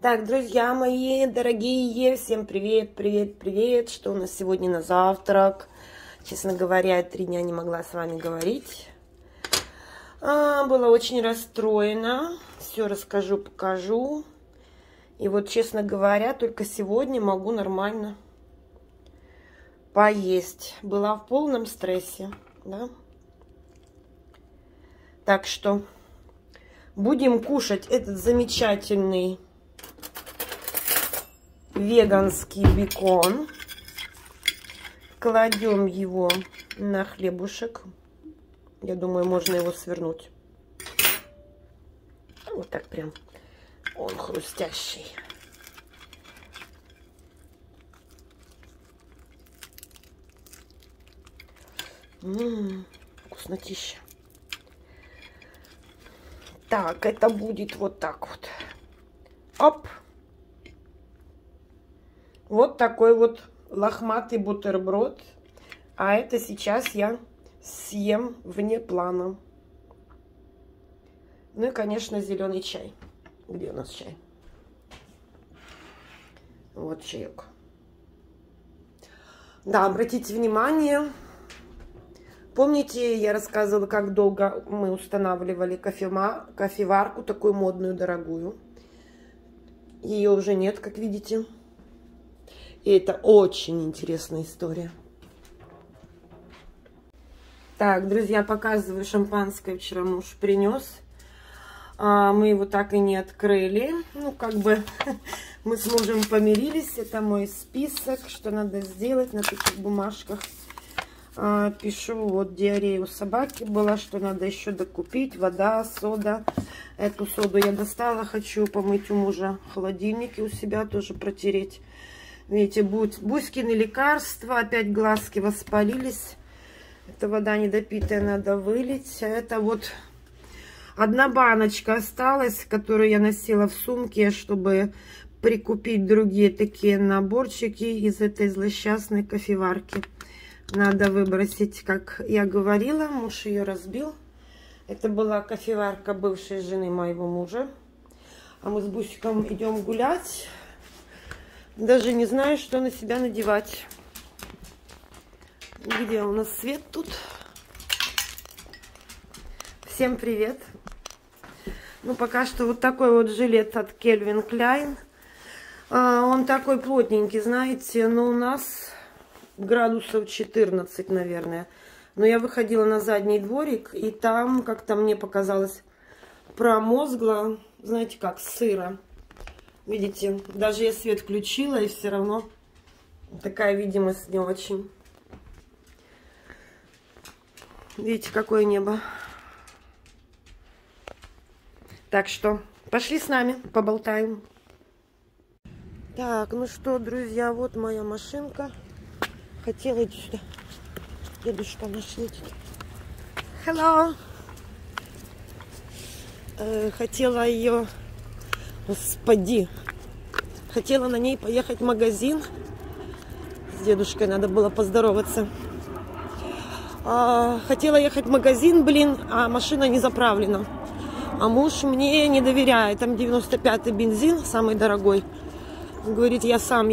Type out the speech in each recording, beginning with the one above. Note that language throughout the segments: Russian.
Так, друзья мои дорогие, всем привет, привет, привет. Что у нас сегодня на завтрак? Честно говоря, 3 дня не могла с вами говорить. Была очень расстроена. Все расскажу, покажу. И вот, честно говоря, только сегодня могу нормально поесть. Была в полном стрессе, да? Так что будем кушать этот замечательный веганский бекон. Кладем его на хлебушек. Я думаю, можно его свернуть. Вот так прям. Он хрустящий. Вкуснотища. Так, это будет вот так вот. Оп. Вот такой вот лохматый бутерброд. А это сейчас я съем вне плана. Ну и, конечно, зеленый чай. Где у нас чай? Вот чаек. Да, обратите внимание. Помните, я рассказывала, как долго мы устанавливали кофеварку, такую модную, дорогую. Ее уже нет, как видите. И это очень интересная история. Так, друзья, показываю шампанское. Вчера муж принес. Мы его так и не открыли. Ну, как бы мы с мужем помирились. Это мой список, что надо сделать на таких бумажках. Пишу, вот диарея у собаки была, что надо еще докупить. Вода, сода. Эту соду я достала. Хочу помыть у мужа в холодильнике, у себя тоже протереть. Видите, Буськины лекарства. Опять глазки воспалились. Это вода недопитая, надо вылить. А это вот одна баночка осталась, которую я носила в сумке, чтобы прикупить другие такие наборчики из этой злосчастной кофеварки. Надо выбросить, как я говорила. Муж ее разбил. Это была кофеварка бывшей жены моего мужа. А мы с Бусиком идем гулять. Даже не знаю, что на себя надевать. Где у нас свет тут? Всем привет. Ну, пока что вот такой вот жилет от Calvin Klein. Он такой плотненький, знаете, но у нас градусов 14, наверное. Но я выходила на задний дворик, и там как-то мне показалось промозгло, знаете, как сыро. Видите, даже я свет включила, и все равно такая видимость не очень. Видите, какое небо. Так что пошли с нами, поболтаем. Так, ну что, друзья, вот моя машинка. Хотела идти сюда. Дедушка наш едет. Hello. Хотела ее... Господи. Хотела на ней поехать в магазин. С дедушкой надо было поздороваться. Хотела ехать в магазин, блин, а машина не заправлена. А муж мне не доверяет. Там 95-й бензин, самый дорогой. Он говорит, я сам.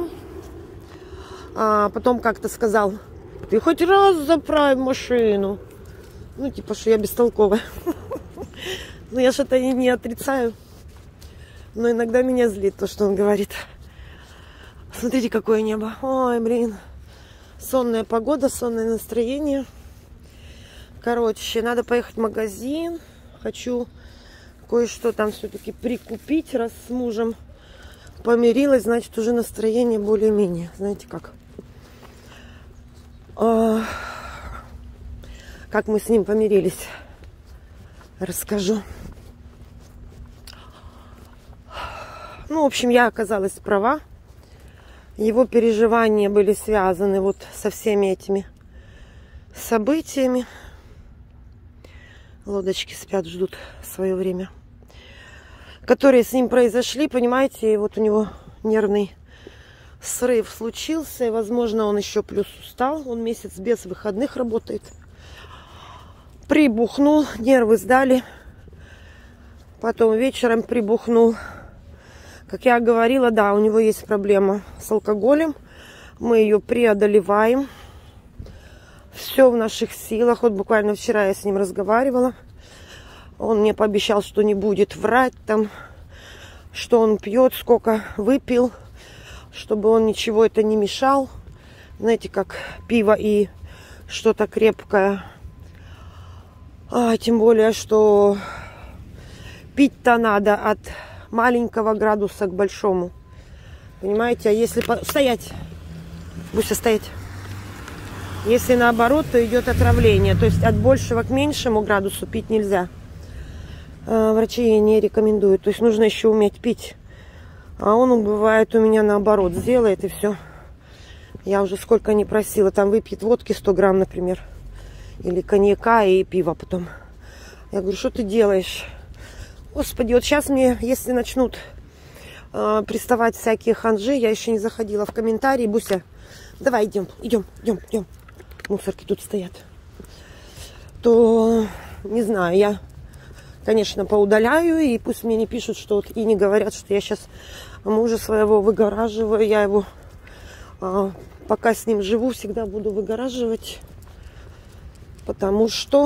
Потом как-то сказал, ты хоть раз заправь машину. Ну, типа, что я бестолковая. Ну, я что-то и не отрицаю. Но иногда меня злит то, что он говорит. Смотрите, какое небо. Ой, блин. Сонная погода, сонное настроение. Короче, надо поехать в магазин. Хочу кое-что там все-таки прикупить. Раз с мужем помирилась, значит, уже настроение более-менее. Знаете как? Как мы с ним помирились. Расскажу. Ну, в общем, я оказалась права. Его переживания были связаны вот со всеми этими событиями. Лодочки спят, ждут свое время. Которые с ним произошли, понимаете, и вот у него нервный срыв случился. И, возможно, он еще плюс устал. Он месяц без выходных работает. Прибухнул, нервы сдали. Потом вечером прибухнул. Как я говорила, да, у него есть проблема с алкоголем. Мы ее преодолеваем. Все в наших силах. Вот буквально вчера я с ним разговаривала. Он мне пообещал, что не будет врать там, что он пьет, сколько выпил, чтобы он ничего это не мешал. Знаете, как пиво и что-то крепкое. Тем более, что пить-то надо от маленького градуса к большому. Понимаете? А если... Стоять! Буся, стоять! Если наоборот, то идет отравление. То есть от большего к меньшему градусу пить нельзя. Врачи не рекомендуют. То есть нужно еще уметь пить. А он, бывает, у меня наоборот сделает и все. Я уже сколько не просила. Там выпьет водки 100 грамм, например. Или коньяка и пива потом. Я говорю, что ты делаешь? Господи, вот сейчас мне, если начнут приставать всякие ханжи, я еще не заходила в комментарии. Буся, давай идем. Мусорки тут стоят. То, не знаю, я, конечно, поудаляю. И пусть мне не пишут, что вот, и не говорят, что я сейчас мужа своего выгораживаю. Я его, пока с ним живу, всегда буду выгораживать. Потому что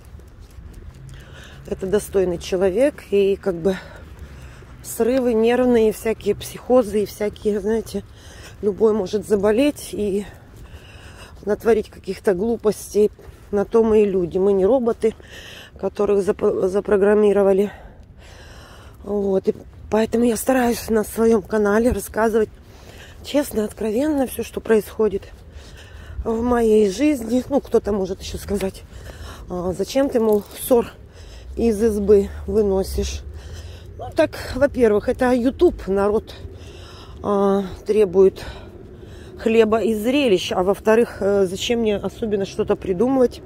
это достойный человек, и как бы срывы нервные, всякие психозы и всякие, знаете, любой может заболеть и натворить каких-то глупостей. На то мы и люди. Мы не роботы, которых запрограммировали. Вот. И поэтому я стараюсь на своем канале рассказывать честно, откровенно все, что происходит в моей жизни. Ну, кто-то может еще сказать, зачем ты, мол, ссор из избы выносишь. Ну, так, во-первых, это YouTube, народ требует хлеба и зрелищ. А во-вторых, зачем мне особенно что-то придумывать,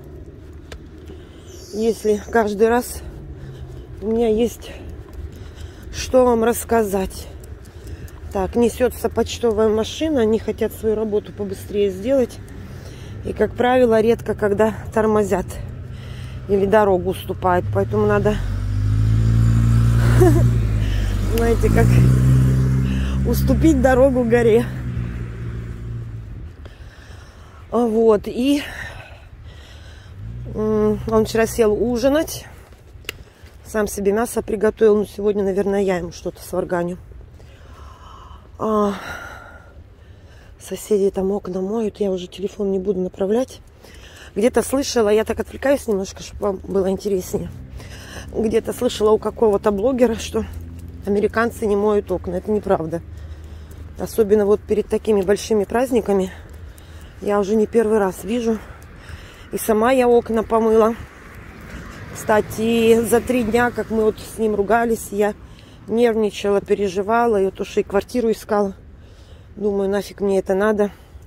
если каждый раз у меня есть что вам рассказать. Так, несется почтовая машина, они хотят свою работу побыстрее сделать. И, как правило, редко когда тормозят или дорогу уступают. Поэтому надо, знаете, как уступить дорогу горе. Вот, и он вчера сел ужинать. Сам себе мясо приготовил. Но сегодня, наверное, я ему что-то сварганю. Соседи там окна моют. Я уже телефон не буду направлять. Где-то слышала, я так отвлекаюсь немножко, чтобы вам было интереснее. Где-то слышала у какого-то блогера, что американцы не моют окна. Это неправда. Особенно вот перед такими большими праздниками. Я уже не первый раз вижу. И сама я окна помыла. Кстати, за 3 дня, как мы вот с ним ругались, я нервничала, переживала. И вот уж и квартиру искала. Думаю, нафиг мне это надо.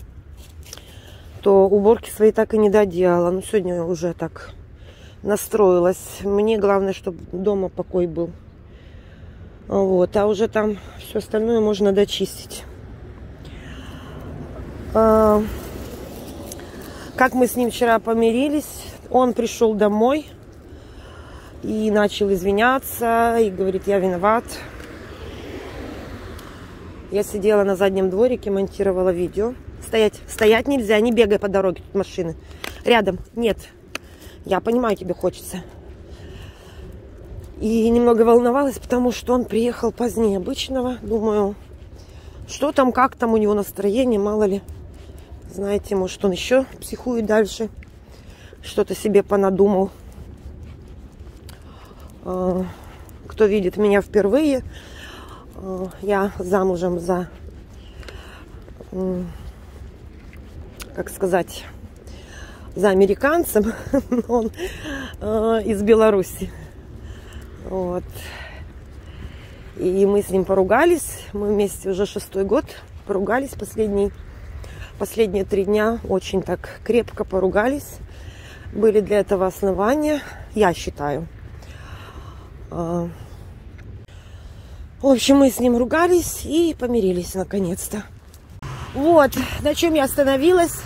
То уборки свои так и не доделала. Но сегодня уже так настроилась. Мне главное, чтобы дома покой был. Вот. А уже там все остальное можно дочистить. Как мы с ним вчера помирились, он пришел домой и начал извиняться, и говорит, я виноват. Я сидела на заднем дворике, монтировала видео. Стоять нельзя, не бегай по дороге, тут машины. Рядом, нет. Я понимаю, тебе хочется. И немного волновалась, потому что он приехал позднее обычного. Думаю, что там, как там у него настроение, мало ли. Знаете, может, он еще психует дальше. Что-то себе понадумал. Кто видит меня впервые, я замужем за, как сказать, за американцем. Он из Беларуси. Вот. И мы с ним поругались. Мы вместе уже 6-й год поругались последние 3 дня. Очень так крепко поругались. Были для этого основания, я считаю. В общем, мы с ним ругались и помирились наконец-то. Вот, на чем я остановилась.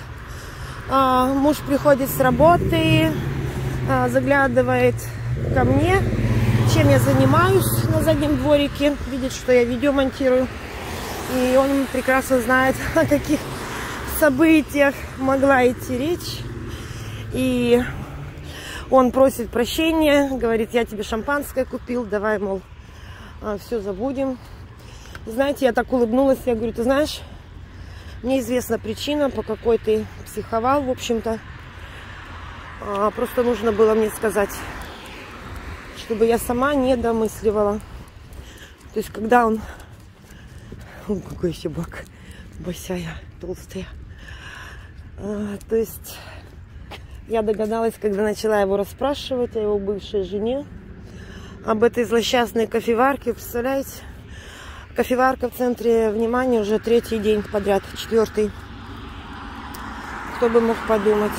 Муж приходит с работы, заглядывает ко мне. чем я занимаюсь на заднем дворике. Видит, что я видео монтирую. И он прекрасно знает, о каких событиях могла идти речь. И он просит прощения, говорит, я тебе шампанское купил, давай, мол, все забудем. И знаете, я так улыбнулась, я говорю, ты знаешь, мне известна причина, по какой ты психовал, в общем-то. Просто нужно было мне сказать, чтобы я сама не домысливала. То есть, когда он... какой еще бак, босая, толстая. То есть я догадалась, когда начала его расспрашивать о его бывшей жене, об этой злосчастной кофеварке. Представляете? Кофеварка в центре внимания уже 3-й день подряд, 4-й. Кто бы мог подумать.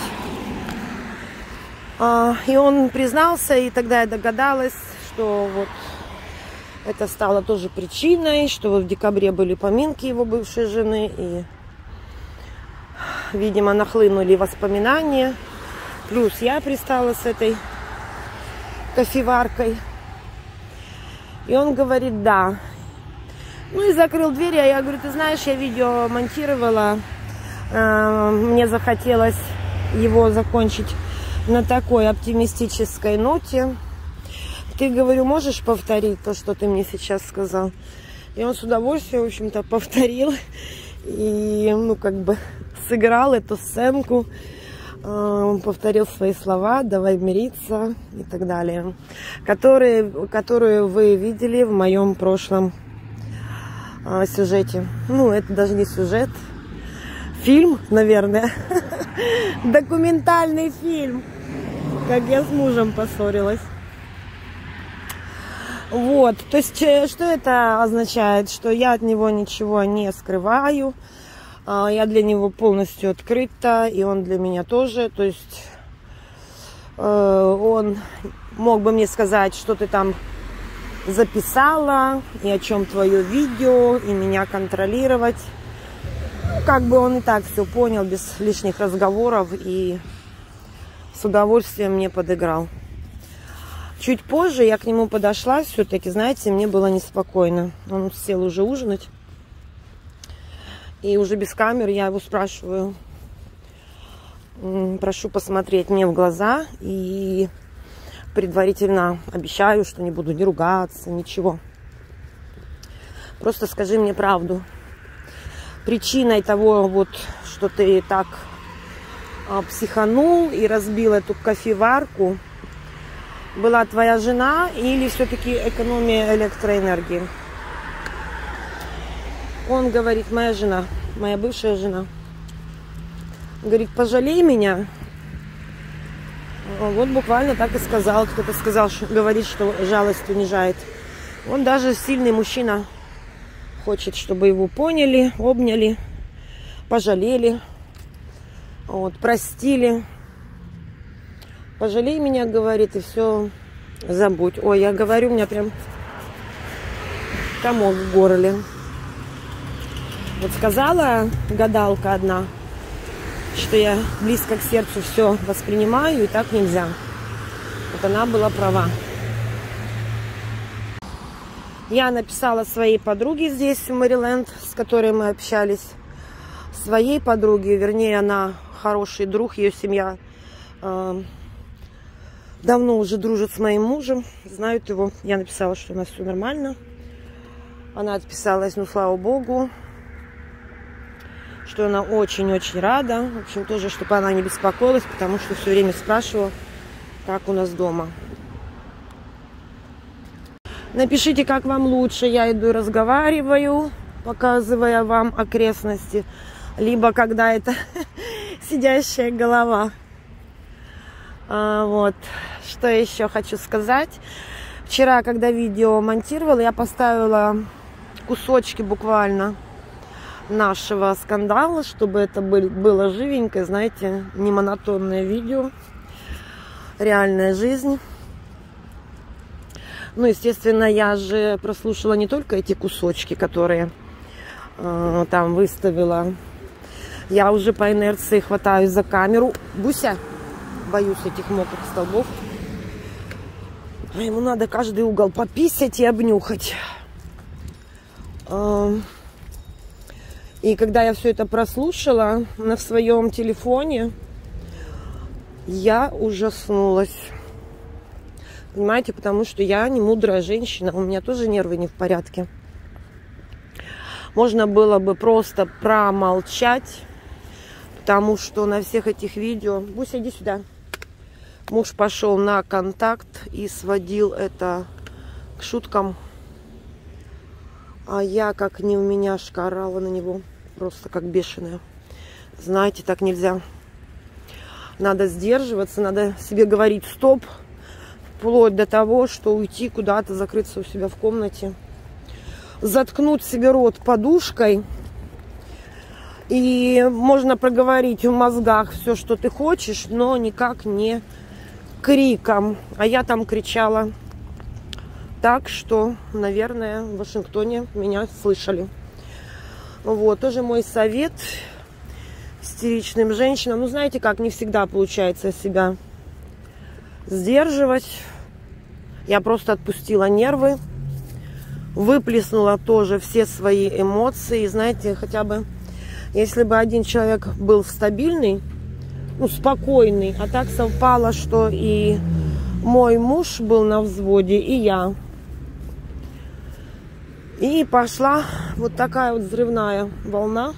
И он признался, и тогда я догадалась, что вот это стало тоже причиной, что вот в декабре были поминки его бывшей жены, и, видимо, нахлынули воспоминания. Плюс я пристала с этой кофеваркой. И он говорит, да. Ну и закрыл дверь, а я говорю, ты знаешь, я видео монтировала, мне захотелось его закончить на такой оптимистической ноте. Ты, говорю, можешь повторить то, что ты мне сейчас сказал? И он с удовольствием, в общем-то, повторил. И, ну, как бы сыграл эту сценку. Повторил свои слова, давай мириться и так далее. Которые вы видели в моем прошлом сюжете. Ну, это даже не сюжет. Фильм, наверное. Документальный фильм. Как я с мужем поссорилась. Вот, то есть, что это означает? Что я от него ничего не скрываю, я для него полностью открыта, и он для меня тоже. То есть, он мог бы мне сказать, что ты там записала, и о чем твое видео, и меня контролировать. Ну, как бы он и так все понял, без лишних разговоров, и с удовольствием мне подыграл. Чуть позже я к нему подошла, все-таки, знаете, мне было неспокойно. Он сел уже ужинать. И уже без камер я его спрашиваю, прошу посмотреть мне в глаза. И предварительно обещаю, что не буду ни ругаться, ничего. Просто скажи мне правду. Причиной того, вот, что ты так психанул и разбил эту кофеварку, была твоя жена или все-таки экономия электроэнергии? Он говорит, моя жена, моя бывшая жена. Говорит, пожалей меня. Вот буквально так и сказал. Кто-то сказал, говорит, что жалость унижает. Он даже сильный мужчина. Хочет, чтобы его поняли, обняли, пожалели, вот, простили. Пожалей меня, говорит, и все, забудь. Ой, я говорю, у меня прям комок в горле. Вот сказала гадалка одна, что я близко к сердцу все воспринимаю, и так нельзя. Вот она была права. Я написала своей подруге здесь, в Мэриленд, с которой мы общались. Своей подруге, вернее, она хороший друг, ее семья давно уже дружит с моим мужем, знают его. Я написала, что у нас все нормально. Она отписалась, ну, слава богу, что она очень-очень рада. В общем, тоже, чтобы она не беспокоилась, потому что все время спрашивала, как у нас дома. Напишите, как вам лучше. Я иду и разговариваю, показывая вам окрестности. Либо когда это сидящая голова. Вот. Что еще хочу сказать. Вчера, когда видео монтировала, я поставила кусочки буквально нашего скандала, чтобы это было живенькое, знаете, не монотонное видео. Реальная жизнь. Ну, естественно, я же прослушала не только эти кусочки, которые там выставила. Я уже по инерции хватаюсь за камеру. Буся, боюсь этих мокрых столбов. А ему надо каждый угол пописать и обнюхать. И когда я все это прослушала на своем телефоне, я ужаснулась. Понимаете, потому что я не мудрая женщина, у меня тоже нервы не в порядке. Можно было бы просто промолчать, потому что на всех этих видео... Буся, иди сюда. Муж пошел на контакт и сводил это к шуткам. А я как не у меня орала на него. Просто как бешеная. Знаете, так нельзя. Надо сдерживаться, надо себе говорить стоп. Вплоть до того, что уйти куда-то, закрыться у себя в комнате. Заткнуть себе рот подушкой. И можно проговорить в мозгах все, что ты хочешь, но никак не криком. А я там кричала так, что, наверное, в Вашингтоне меня слышали. Вот, тоже мой совет истеричным женщинам. Ну, знаете как, не всегда получается себя сдерживать. Я просто отпустила нервы, выплеснула тоже все свои эмоции. Знаете, хотя бы, если бы один человек был стабильный, ну, спокойный, а так совпало, что и мой муж был на взводе, и я. И пошла вот такая вот взрывная волна.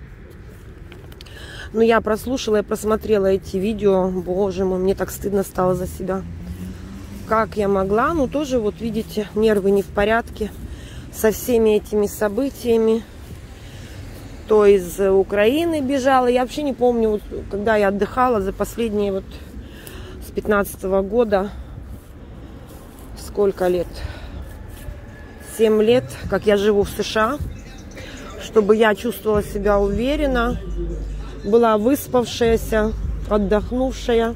Но я прослушала, я просмотрела эти видео. Боже мой, мне так стыдно стало за себя. Как я могла? Ну, тоже, вот видите, нервы не в порядке со всеми этими событиями. То из Украины бежала. Я вообще не помню, вот, когда я отдыхала за последние вот с 15-го года. Сколько лет? 7 лет, как я живу в США. Чтобы я чувствовала себя уверенно. Была выспавшаяся, отдохнувшая.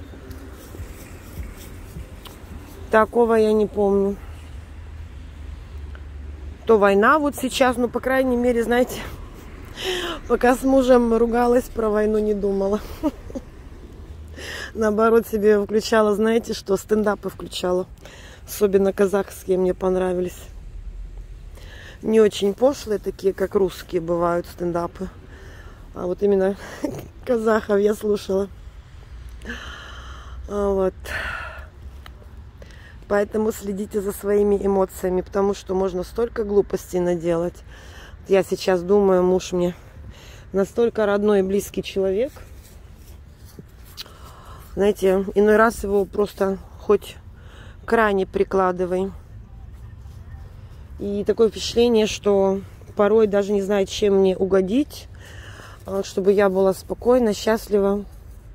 Такого я не помню. То война вот сейчас, ну, по крайней мере, знаете, пока с мужем ругалась, про войну не думала. Наоборот, себе включала, знаете, что стендапы включала. Особенно казахские мне понравились. Не очень пошлые, такие, как русские бывают стендапы. А вот именно казахов я слушала. Вот. Поэтому следите за своими эмоциями, потому что можно столько глупостей наделать. Я сейчас думаю, муж мне настолько родной и близкий человек. Знаете, иной раз его просто хоть к ране прикладывай. И такое впечатление, что порой даже не знает, чем мне угодить, чтобы я была спокойна, счастлива,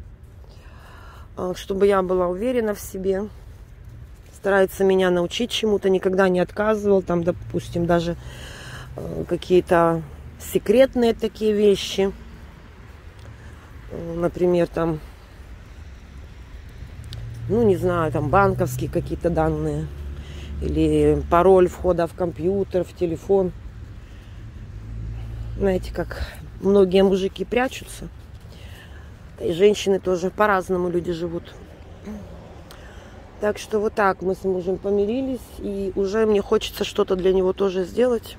чтобы я была уверена в себе. Старается меня научить чему-то, никогда не отказывал, там, допустим, даже какие-то секретные такие вещи. Например, там, ну, не знаю, там, банковские какие-то данные. Или пароль входа в компьютер, в телефон. Знаете, как многие мужики прячутся. И женщины тоже по-разному люди живут. Так что вот так мы с мужем помирились. И уже мне хочется что-то для него тоже сделать.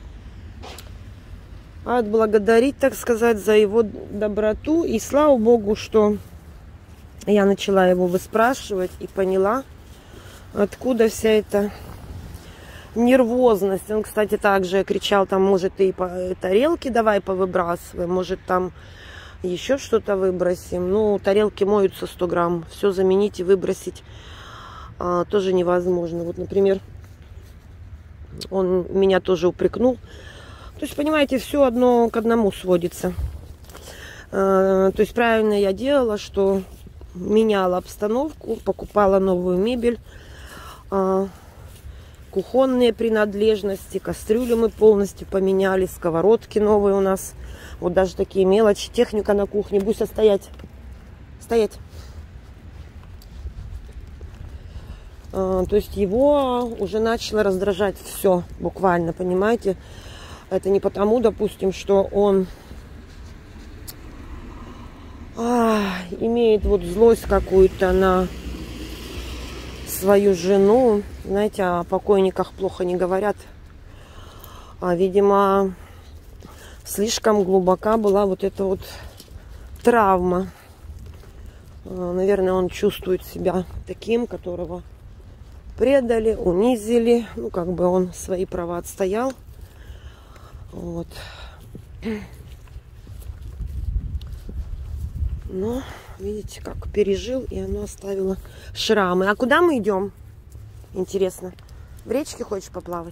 Отблагодарить, так сказать, за его доброту. И слава Богу, что я начала его выспрашивать и поняла, откуда вся эта нервозность. Он, кстати, также кричал, там, может, и тарелки давай повыбрасываем, может, там еще что-то выбросим. Ну, тарелки моются 100 грамм. Все заменить и выбросить тоже невозможно. Вот, например, он меня тоже упрекнул. То есть, понимаете, все одно к одному сводится. То есть, правильно я делала, что меняла обстановку, покупала новую мебель, кухонные принадлежности, кастрюли мы полностью поменяли, сковородки новые у нас. Вот даже такие мелочи, техника на кухне. Буся, стоять. Стоять. То есть его уже начало раздражать все, буквально, понимаете? Это не потому, допустим, что он имеет вот злость какую-то на свою жену. Знаете, о покойниках плохо не говорят. Видимо, слишком глубока была вот эта вот травма. Наверное, он чувствует себя таким, которого предали, унизили. Ну, как бы он свои права отстоял. Вот. Но, видите, как пережил, и оно оставило шрамы. А куда мы идем? Интересно. В речке хочешь поплавать?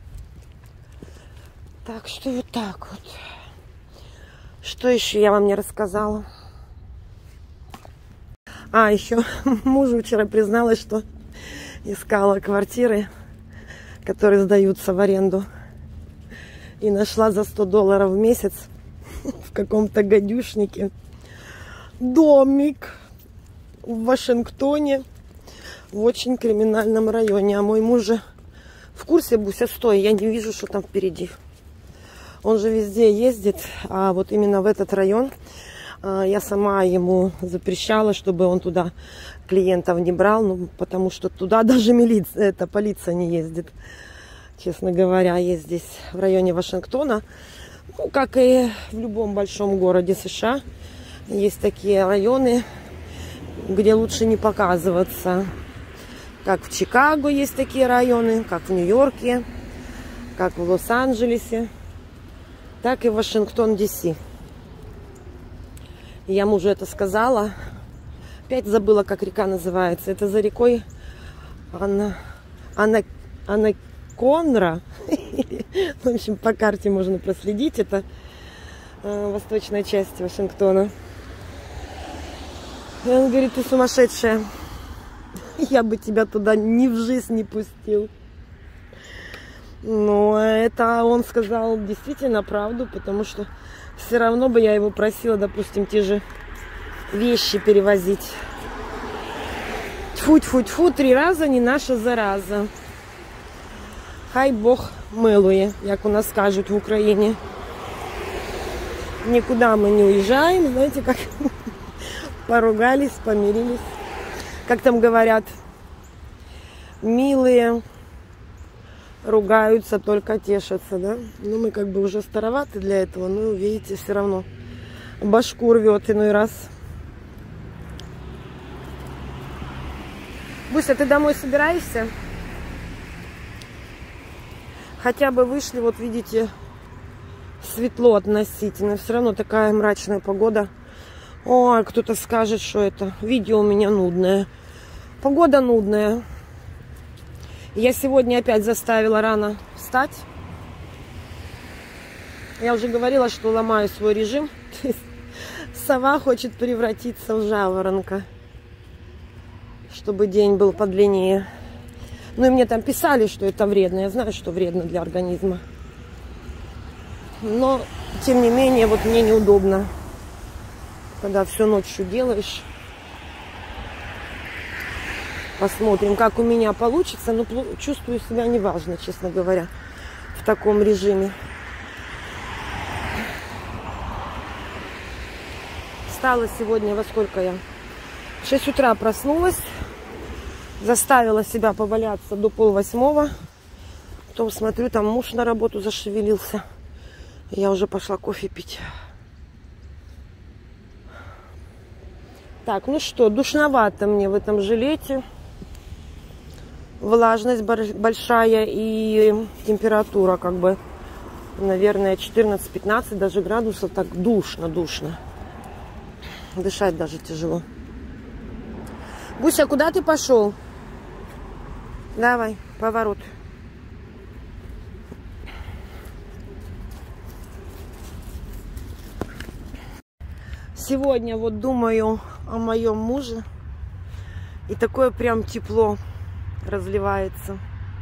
Так что вот так вот. Что еще я вам не рассказала? Еще мужу вчера призналась, что искала квартиры, которые сдаются в аренду. И нашла за $100 в месяц в каком-то гадюшнике домик в Вашингтоне в очень криминальном районе. А мой муж же в курсе, Буся, стой, я не вижу, что там впереди. Он же везде ездит, а вот именно в этот район я сама ему запрещала, чтобы он туда клиентов не брал, ну, потому что туда даже полиция не ездит. Честно говоря, есть здесь в районе Вашингтона, ну, как и в любом большом городе США, есть такие районы, где лучше не показываться. Как в Чикаго есть такие районы, как в Нью-Йорке, как в Лос-Анджелесе, так и в Вашингтон, Д.С. Я мужу это сказала. Опять забыла, как река называется. Это за рекой Анаконра. В общем, по карте можно проследить. Это восточная часть Вашингтона. И он говорит: ты сумасшедшая. Я бы тебя туда ни в жизнь не пустил. Но это он сказал действительно правду, потому что все равно бы я его просила, допустим, те же вещи перевозить. Тьфу-тьфу-тьфу, 3 раза не наша зараза. Хай Бог милує, як у нас скажут в Украине. Никуда мы не уезжаем, знаете, как поругались, помирились. Как там говорят, милые ругаются, только тешатся, да? Ну, мы как бы уже староваты для этого, но, видите, все равно башку рвет иной раз. Буся, ты домой собираешься? Хотя бы вышли, вот видите, светло относительно. Все равно такая мрачная погода. Ой, кто-то скажет, что это видео у меня нудное. Погода нудная. Я сегодня опять заставила рано встать. Я уже говорила, что ломаю свой режим. Сова хочет превратиться в жаворонка, чтобы день был подлиннее. Ну и мне там писали, что это вредно. Я знаю, что вредно для организма. Но, тем не менее, вот мне неудобно, когда всю ночью делаешь. Посмотрим, как у меня получится. Но чувствую себя неважно, честно говоря, в таком режиме. Встала сегодня во сколько я? В 6 утра проснулась. Заставила себя поваляться до 7:30. Потом смотрю, там муж на работу зашевелился. Я уже пошла кофе пить. Так, ну что, душновато мне в этом жилете. Влажность большая и температура как бы, наверное, 14-15 даже градусов. Так душно. Дышать даже тяжело. Буся, куда ты пошел? Давай, поворот. Сегодня вот думаю о моем муже. И такое прям тепло разливается.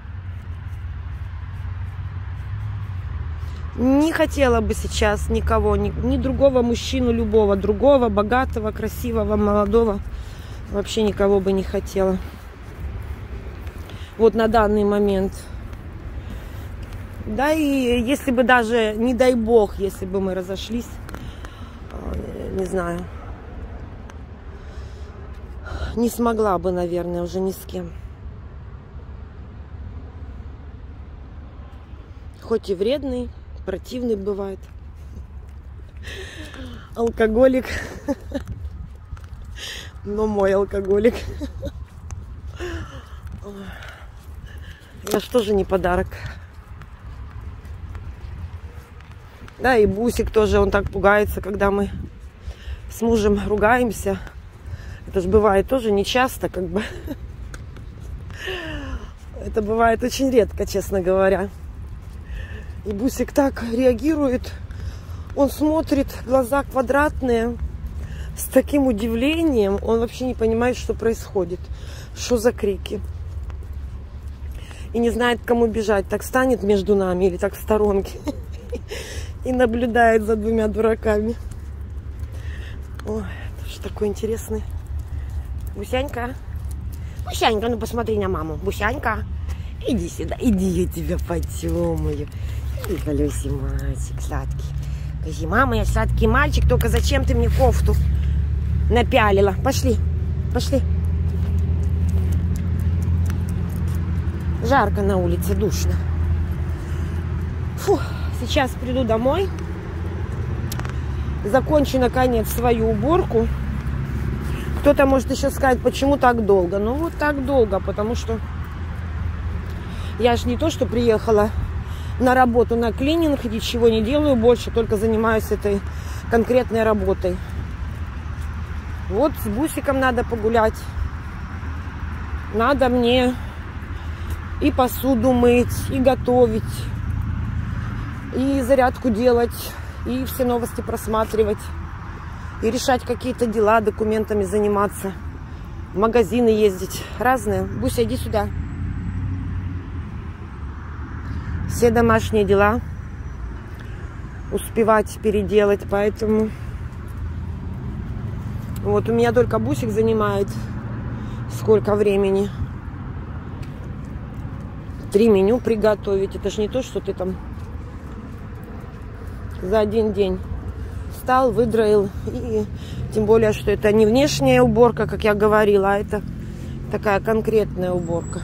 Не хотела бы сейчас никого, ни другого мужчину, любого другого, богатого, красивого, молодого. Вообще никого бы не хотела. Вот на данный момент. Да и если бы даже, не дай бог, если бы мы разошлись, не знаю, не смогла бы, наверное, уже ни с кем. хоть и вредный, противный бывает. Алкоголик. Но мой алкоголик. Я ж тоже не подарок. Да, и Бусик тоже, он так пугается, когда мы с мужем ругаемся. Это же бывает тоже нечасто, как бы. Это бывает очень редко, честно говоря. И Бусик так реагирует. Он смотрит, глаза квадратные, с таким удивлением. Он вообще не понимает, что происходит. Что за крики. И не знает, к кому бежать. Так станет между нами или так в сторонке. И наблюдает за двумя дураками. Ой, это же такой интересный. Бусянька. Бусянька, ну посмотри на маму. Бусянька, иди сюда. Иди, я тебя потёмаю. Иди, колёсий мальчик сладкий. Скажи, мама, я сладкий мальчик, только зачем ты мне кофту напялила? Пошли, пошли. Жарко на улице, душно. Фу, сейчас приду домой. Закончу, наконец, свою уборку. Кто-то может еще сказать, почему так долго. Ну, вот так долго, потому что я же не то, что приехала на работу, на клининг, ничего не делаю больше, только занимаюсь этой конкретной работой. Вот с Бусиком надо погулять. Надо мне и посуду мыть, и готовить, и зарядку делать, и все новости просматривать, и решать какие-то дела, документами заниматься, в магазины ездить, разные. Буся, иди сюда. Все домашние дела успевать переделать, поэтому вот у меня только Бусик занимает сколько времени. 3 меню приготовить. Это же не то, что ты там за один день встал, выдроил. И тем более, что это не внешняя уборка, как я говорила, а это такая конкретная уборка.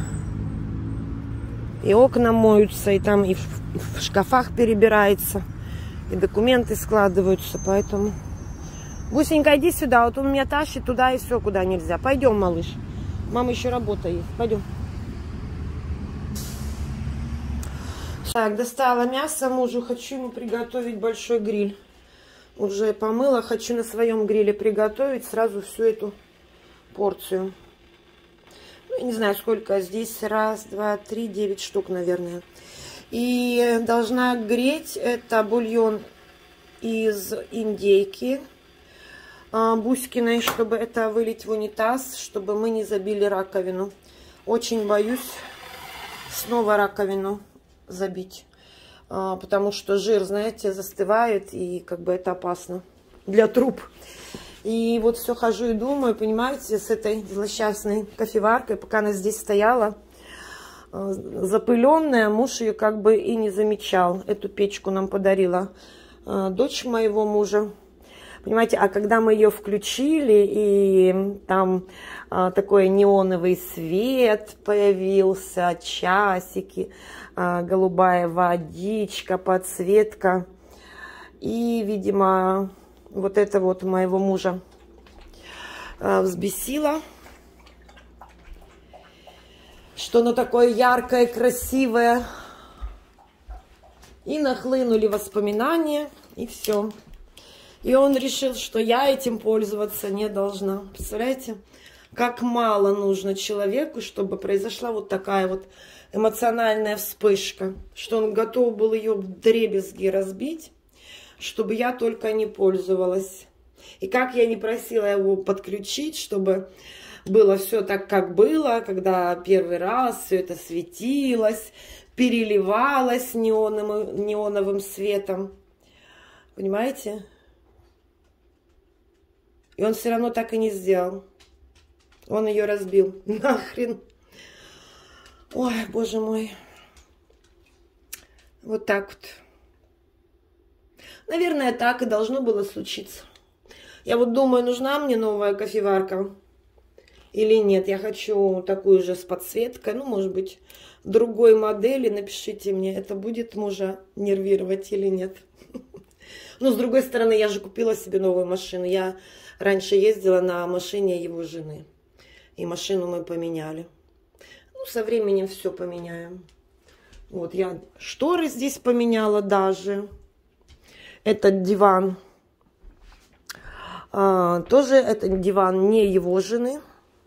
И окна моются, и там и в шкафах перебирается, и документы складываются, поэтому... Бусенька, иди сюда, вот он меня тащит туда и все, куда нельзя. Пойдем, малыш. Мама еще работа есть. Пойдем. Так, достала мясо мужу. Хочу ему приготовить большой гриль. Уже помыла. Хочу на своем гриле приготовить сразу всю эту порцию. Ну, я не знаю, сколько здесь. 1, 2, 3, 9 штук, наверное. И должна греть это бульон из индейки Буськиной, чтобы это вылить в унитаз, чтобы мы не забили раковину. Очень боюсь снова раковину забить, потому что жир, знаете, застывает, и как бы это опасно для труб. И вот все хожу и думаю, понимаете, с этой злосчастной кофеваркой, пока она здесь стояла, запыленная, муж ее как бы и не замечал. Эту печку нам подарила дочь моего мужа. Понимаете, а когда мы ее включили, и там такой неоновый свет появился, часики, голубая водичка, подсветка. И, видимо, вот это вот моего мужа взбесило, что оно такое яркое, красивое. И нахлынули воспоминания, и все. И он решил, что я этим пользоваться не должна. Представляете, как мало нужно человеку, чтобы произошла вот такая вот эмоциональная вспышка, что он готов был ее вдребезги разбить, чтобы я только не пользовалась. И как я не просила его подключить, чтобы было все так, как было, когда первый раз все это светилось, переливалось неоновым светом. Понимаете? И он все равно так и не сделал. Он ее разбил. Нахрен. Ой, боже мой. Вот так вот. Наверное, так и должно было случиться. Я вот думаю, нужна мне новая кофеварка. или нет. Я хочу такую же с подсветкой, ну, может быть, другой модели. Напишите мне, это будет мужа нервировать или нет. Но с другой стороны, я же купила себе новую машину. Я раньше ездила на машине его жены. И машину мы поменяли. Ну, со временем все поменяем. Вот, я шторы здесь поменяла даже. Этот диван. Тоже этот диван не его жены.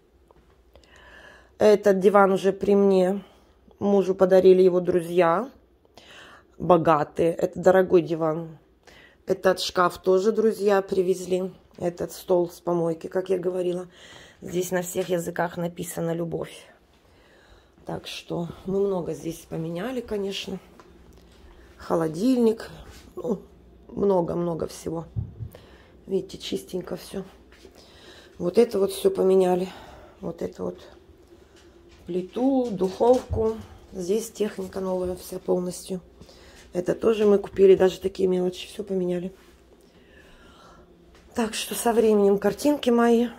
Этот диван уже при мне. Мужу подарили его друзья. Богатые. Это дорогой диван. Этот шкаф тоже друзья привезли. Этот стол с помойки, как я говорила. Здесь на всех языках написано «любовь». Так что мы много здесь поменяли, конечно. Холодильник. Ну, много-много всего. Видите, чистенько все. Вот это вот все поменяли. Вот это вот плиту, духовку. Здесь техника новая вся полностью. Это тоже мы купили, даже такие мелочи. Все поменяли. Так что со временем картинки мои.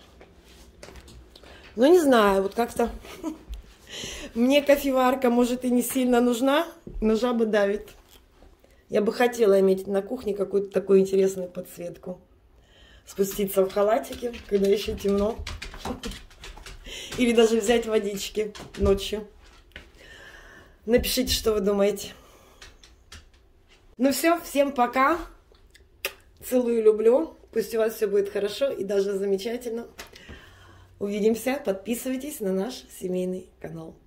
Ну, не знаю, вот как-то мне кофеварка, может, и не сильно нужна, но жаба давит. Я бы хотела иметь на кухне какую-то такую интересную подсветку. Спуститься в халатике, когда еще темно. Или даже взять водички ночью. Напишите, что вы думаете. Ну все, всем пока. Целую, люблю. Пусть у вас все будет хорошо и даже замечательно. Увидимся. Подписывайтесь на наш семейный канал.